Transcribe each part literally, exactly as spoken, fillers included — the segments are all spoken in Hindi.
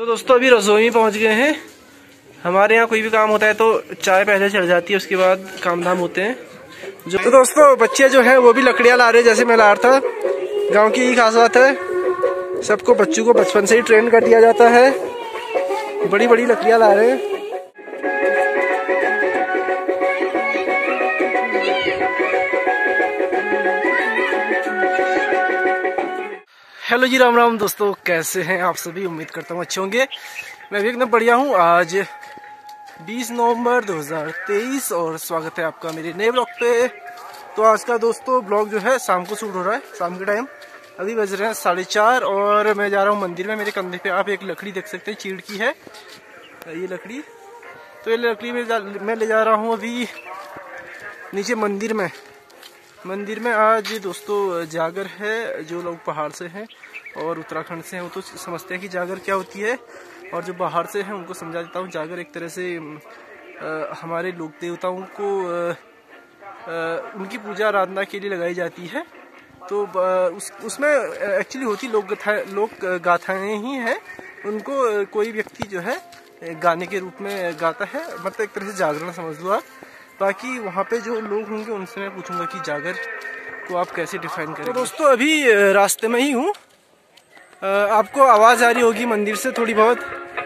तो दोस्तों अभी रसोई में पहुंच गए हैं। हमारे यहाँ कोई भी काम होता है तो चाय पहले चढ़ जाती है, उसके बाद काम धाम होते हैं। जो तो दोस्तों बच्चे जो हैं वो भी लकड़ियाँ ला रहे हैं, जैसे मैं ला रहा था। गांव की ही खास बात है, सबको बच्चों को बचपन से ही ट्रेन कर दिया जाता है। बड़ी बड़ी लकड़ियाँ ला रहे हैं। हेलो जी, राम राम दोस्तों, कैसे हैं आप सभी? उम्मीद करता हूँ अच्छे होंगे। मैं भी एकदम बढ़िया हूँ। आज बीस नवंबर दो हज़ार तेईस और स्वागत है आपका मेरे नए ब्लॉग पे। तो आज का दोस्तों ब्लॉग जो है शाम को शूट हो रहा है, शाम के टाइम। अभी बज रहे हैं साढ़े चार और मैं जा रहा हूँ मंदिर में। मेरे कंधे पे आप एक लकड़ी देख सकते हैं, चीड़ की है ये लकड़ी। तो ये लकड़ी में मैं ले जा रहा हूँ अभी नीचे मंदिर में। मंदिर में आज दोस्तों जागर है। जो लोग पहाड़ से हैं और उत्तराखंड से हैं वो तो समझते हैं कि जागर क्या होती है, और जो बाहर से हैं उनको समझा देता हूँ। जागर एक तरह से आ, हमारे लोक देवताओं को आ, आ, उनकी पूजा आराधना के लिए लगाई जाती है। तो आ, उस उसमें एक्चुअली होती लोक गाथा लोक गाथाएँ ही हैं। उनको कोई व्यक्ति जो है गाने के रूप में गाता है, मतलब एक तरह से जागरण समझ लो आप। बाकी वहाँ पे जो लोग होंगे उनसे मैं पूछूंगा कि जागर को आप कैसे डिफाइन करें। तो दोस्तों अभी रास्ते में ही हूँ। आपको आवाज़ आ रही होगी मंदिर से थोड़ी बहुत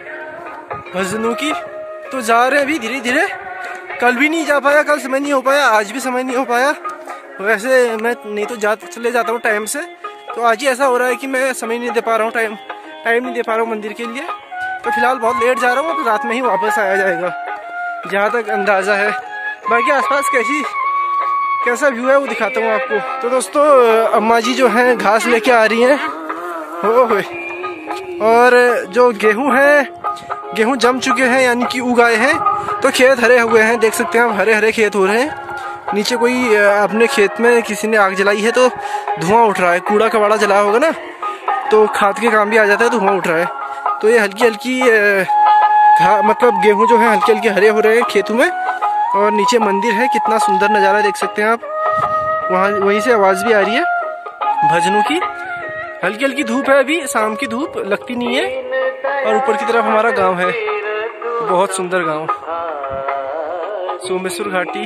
भजनों की। तो जा रहे हैं अभी धीरे धीरे। कल भी नहीं जा पाया, कल समय नहीं हो पाया, आज भी समय नहीं हो पाया। वैसे मैं नहीं तो जा चले जाता हूँ टाइम से। तो आज ही ऐसा हो रहा है कि मैं समय नहीं दे पा रहा हूँ, टाइम टाइम नहीं दे पा रहा हूँ मंदिर के लिए। तो फिलहाल बहुत लेट जा रहा हूँ, रात में ही वापस आया जाएगा जहाँ तक अंदाज़ा है। बाकी आसपास कैसी कैसा व्यू है वो दिखाता हूँ आपको। तो दोस्तों अम्मा जी जो हैं घास लेके आ रही हैं हो हो और जो गेहूं है, गेहूं जम चुके हैं यानी कि उग आए हैं। तो खेत हरे हुए हैं, देख सकते हैं आप, हरे हरे खेत हो रहे हैं। नीचे कोई अपने खेत में किसी ने आग जलाई है तो धुआं उठ रहा है। कूड़ा कबाड़ा जला होगा ना, तो खाद के काम भी आ जाता है, धुआं उठ रहा है। तो ये हल्की हल्की मतलब गेहूँ जो है हल्के हल्के हरे हो रहे हैं खेतों में। और नीचे मंदिर है, कितना सुंदर नज़ारा देख सकते हैं आप। वहाँ वहीं से आवाज़ भी आ रही है भजनों की। हल्की हल्की धूप है, अभी शाम की धूप लगती नहीं है। और ऊपर की तरफ हमारा गांव है, बहुत सुंदर गांव, सोमेश्वर घाटी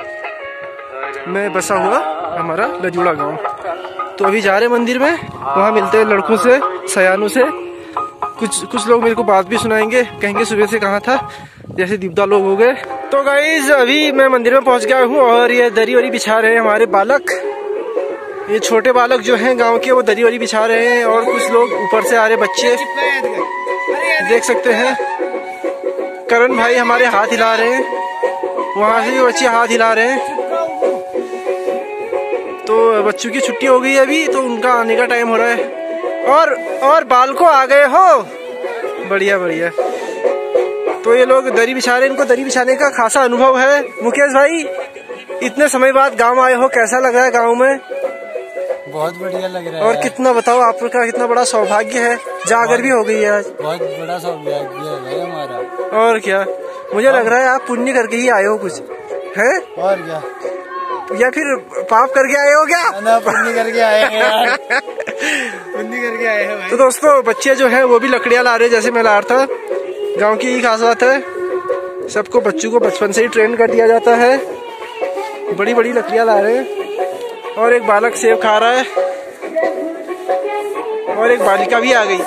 में बसा हुआ हमारा लजूड़ा गांव। तो अभी जा रहे मंदिर में, वहाँ मिलते हैं लड़कों से, सयानों से। कुछ कुछ लोग मेरे को बात भी सुनाएंगे, कहेंगे सुबह से कहाँ था, जैसे दीपदा लोग हो गए। तो गाइज अभी मैं मंदिर में पहुंच गया हूँ और ये दरी वरी बिछा रहे हैं हमारे बालक। ये छोटे बालक जो हैं गांव के, वो दरी वरी बिछा रहे हैं। और कुछ लोग ऊपर से आ रहे बच्चे देख सकते हैं। करण भाई हमारे हाथ हिला रहे हैं, वहाँ से भी बच्चे हाथ हिला रहे हैं। तो बच्चों की छुट्टी हो गई अभी, तो उनका आने का टाइम हो रहा है। और और बालको आ गए हो, बढ़िया बढ़िया। तो ये लोग दरी बिछा रहे हैं, इनको दरी बिछाने का खासा अनुभव है। मुकेश भाई इतने समय बाद गांव आए हो, कैसा लग रहा है गांव में? बहुत बढ़िया लग रहा है। और कितना बताओ, आपका कितना बड़ा सौभाग्य है, जागर भी हो गई है आज। बहुत बड़ा सौभाग्य है भाई हमारा। और क्या, मुझे लग रहा है आप पुण्य करके ही आए हो कुछ, है? और क्या, या फिर पाप करके आए हो क्या? ना, पुण्य करके आए हैं यार। पुण्य करके आए हैं भाई। तो दोस्तों बच्चे जो हैं वो भी लकड़ियाँ ला रहे हैं, जैसे मैं ला रहा था। गांव की ही खास बात है, सबको बच्चों को बचपन से ही ट्रेन कर दिया जाता है। बड़ी बड़ी लकड़ियाँ ला रहे हैं। और एक बालक सेब खा रहा है और एक बालिका भी आ गई।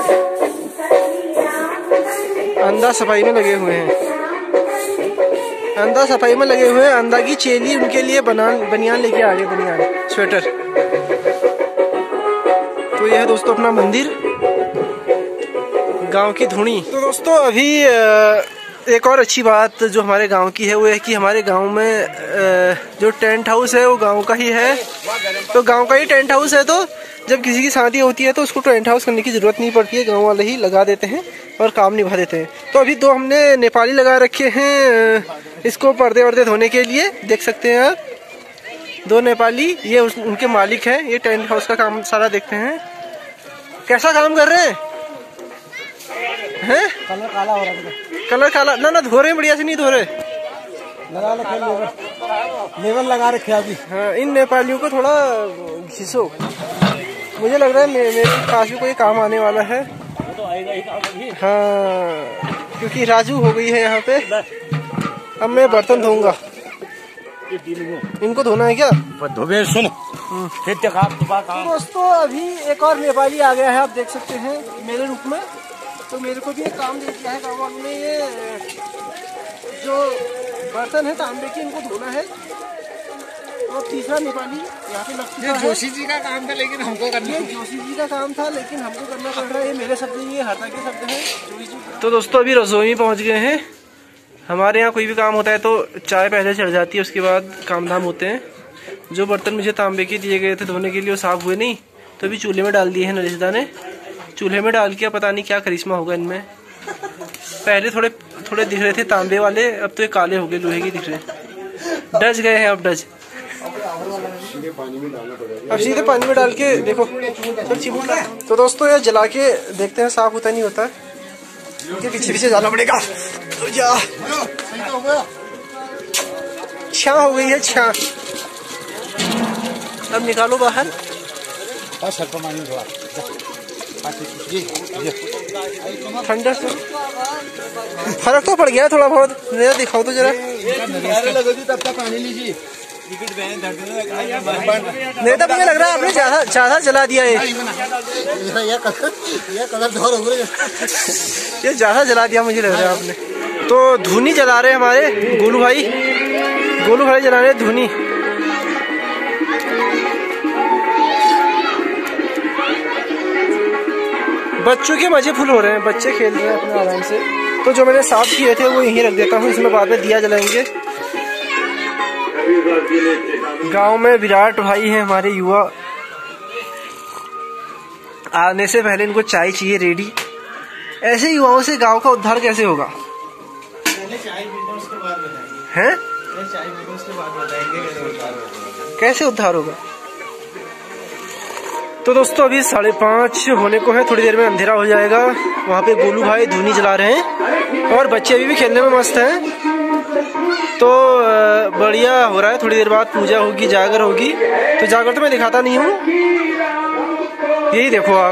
अंधा सफाई में लगे हुए हैं, अंधा सफाई में लगे हुए हैं। अंधा की चेली उनके लिए बनान बनियान लेके आ गए, बनियान स्वेटर। तो यह है दोस्तों अपना मंदिर, गांव की धुनी। तो दोस्तों अभी एक और अच्छी बात जो हमारे गांव की है वो है कि हमारे गांव में जो टेंट हाउस है वो गांव का ही है। तो गांव का ही टेंट हाउस है, तो जब किसी की शादी होती है तो उसको टेंट हाउस करने की जरूरत नहीं पड़ती है, गांव वाले ही लगा देते हैं और काम निभा देते हैं। तो अभी दो हमने नेपाली लगा रखे हैं इसको पर्दे वर्दे धोने के लिए, देख सकते हैं आप। दो नेपाली, ये उनके मालिक हैं, ये टेंट हाउस का काम सारा देखते हैं। कैसा काम कर रहे हैं? हैं? कलर काला हो रहा है, कलर काला ना ना धो रहे हैं, बढ़िया से नहीं धो रहे, लगा रखे लेवल लेवल लगा रखे अभी। हाँ, इन नेपालियों को थोड़ा घिसो, मुझे लग रहा है मे, मेरे पास भी कोई काम आने वाला है। तो आएगा ही काम अभी। हाँ, क्योंकि राजू हो गई है यहाँ पे। अब मैं बर्तन धोऊंगा। इनको धोना है क्या? धोबे सुन फिर दोस्तों, अभी एक और नेपाली आ गया है, आप देख सकते हैं मेरे रूप में। तो मेरे को भी एक काम दे दिया है गाँव वालों ने, ये जो बर्तन है तांबे के, इनको धोना है। और तीसरा नेपाली यहाँ पे लग चुका है। जोशी जी का काम था लेकिन हमको करना ये जोशी जी का काम था लेकिन हमको करना पड़ रहा है। ये मेरे शब्द नहीं, ये हरता के शब्द है। तो दोस्तों, अभी रसोई में पहुँच गए हैं। हमारे यहाँ कोई भी काम होता है तो चाय पहले चढ़ जाती है, उसके बाद काम धाम होते हैं। जो बर्तन मुझे तांबे के दिए गए थे धोने के लिए वो साफ हुए नहीं, तो अभी चूल्हे में डाल दिए हैं नरेशदा ने। चूल्हे में डाल के पता नहीं क्या करिश्मा होगा इनमें। पहले थोड़े थोड़े दिख रहे थे तांबे वाले, अब तो ये काले हो गए, लोहे के दिख रहे। डज गए हैं अब, डज। अब सीधे पानी में डाल के देखो। तो दोस्तों, ये जला के देखते हैं साफ होता नहीं होता, इनके पीछे पीछे जाना पड़ेगा। छा हो गई है, छा। अब निकालो बाहर। ठंडा से फर्क तो पड़ गया थोड़ा बहुत। नया दिखाओ तो जरा। पानी लीजिए। नहीं तो मुझे लग रहा है आपने ज्यादा ज्यादा जला दिया है। ये ज्यादा जला दिया मुझे लग रहा है आपने। तो धुनी जला रहे हमारे गोलू भाई। गोलू भाई जला रहे धुनी। बच्चों के मजे फुल हो रहे हैं, बच्चे खेल रहे हैं अपने आराम से। तो जो मैंने साफ किए थे वो यहीं रख देता हूँ, इसमें बाद में दिया जलाएंगे। गांव में विराट भाई है हमारे युवा। आने से पहले इनको चाय चाहिए रेडी। ऐसे युवाओं से गांव का उद्धार कैसे होगा? पहले चाय पीते उसके बाद बताएंगे। हैं? चाय पीते उसके बाद बताएंगे कैसे उद्धार होगा। कैसे उद्धार होगा? तो दोस्तों, अभी साढ़े पाँच होने को है, थोड़ी देर में अंधेरा हो जाएगा। वहाँ पे गोलू भाई धुनी जला रहे हैं और बच्चे अभी भी खेलने में मस्त हैं। तो बढ़िया हो रहा है। थोड़ी देर बाद पूजा होगी, जागर होगी। तो जागर तो मैं दिखाता नहीं हूँ, यही देखो आप।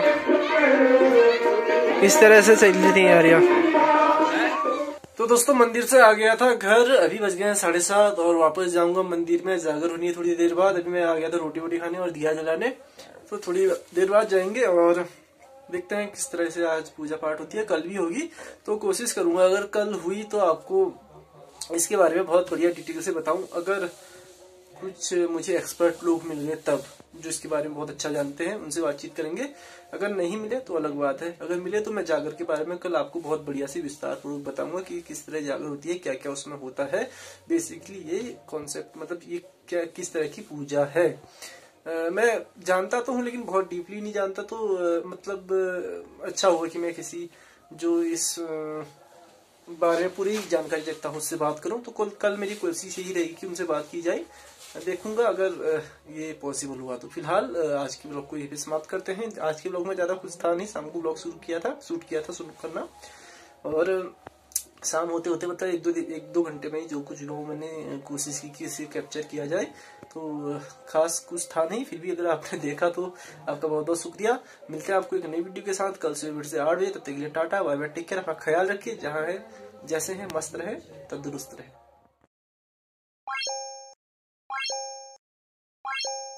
इस तरह से चल रही थी यार। तो दोस्तों, मंदिर से आ गया था घर। अभी बज गए हैं साढ़े सात और वापस जाऊंगा मंदिर में। जागर होनी है थोड़ी देर बाद। अभी मैं आ गया था रोटी वोटी खाने और दिया जलाने। तो थोड़ी देर बाद जाएंगे और देखते हैं किस तरह से आज पूजा पाठ होती है। कल भी होगी तो कोशिश करूंगा, अगर कल हुई तो आपको इसके बारे में बहुत बढ़िया डिटेल से बताऊं। अगर कुछ मुझे एक्सपर्ट लोग मिल गए तब, जो इसके बारे में बहुत अच्छा जानते हैं, उनसे बातचीत करेंगे। अगर नहीं मिले तो अलग बात है। अगर मिले तो मैं जागर के बारे में कल आपको बहुत बढ़िया से विस्तार पूर्वक बताऊंगा कि किस तरह जागर होती है, क्या क्या उसमें होता है। बेसिकली ये कॉन्सेप्ट, मतलब ये क्या किस तरह की पूजा है। Uh, मैं जानता तो हूँ लेकिन बहुत डीपली नहीं जानता। तो uh, मतलब uh, अच्छा होगा कि मैं किसी जो इस uh, बारे में पूरी जानकारी रखता हूँ उससे बात करूँ। तो कल कल मेरी कोशिश यही रहेगी कि उनसे बात की जाए। देखूंगा अगर uh, ये पॉसिबल हुआ तो। फिलहाल uh, आज के ब्लॉग को यही पे समाप्त करते हैं। आज के ब्लॉग में ज्यादा कुछ था नहीं, शाम को ब्लॉग शुरू किया था शूट किया था शुरू करना, और शाम होते होते मतलब एक दो एक दो घंटे में ही जो कुछ लोगों मैंने कोशिश की कि इसे कैप्चर किया जाए। तो खास कुछ था नहीं, फिर भी अगर आपने देखा तो आपका बहुत बहुत शुक्रिया। मिलते हैं आपको एक नई वीडियो के साथ कल सुबह से आठ बजे। तब तक के लिए tata bye bye, take care, अपना ख्याल रखिए। जहाँ है जैसे है मस्त रहे, तंदुरुस्त रहे।